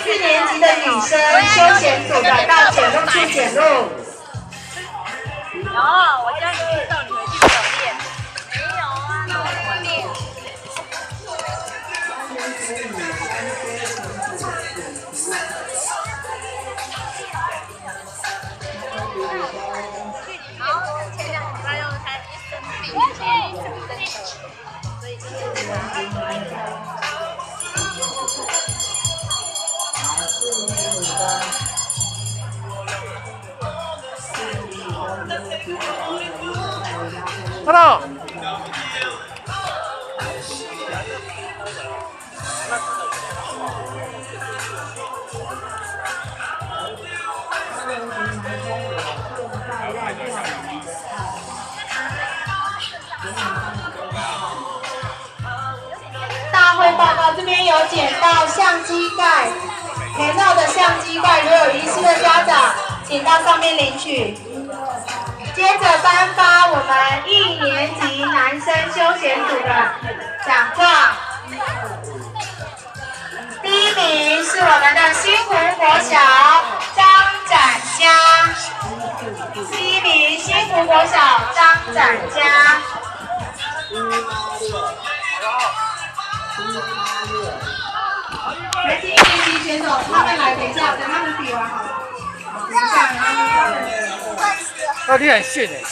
4年级的女生休闲组的到检录处检录。 有，我叫你介绍你回去没有练？没有啊，那我怎么练？好，前2礼拜又才生病，所以就是 Hello。 大会报告这边有捡到相机盖，填到的相机盖，如有遗失的家长，请到上面领取。接着颁发我们1年级男生休闲组的奖状。第1名是我们的新湖国小张展佳，第1名新湖国小张展佳。来，请1年级选手他们来，等一下，等他们比完好了。等一下，然后他们。 你很逊哎。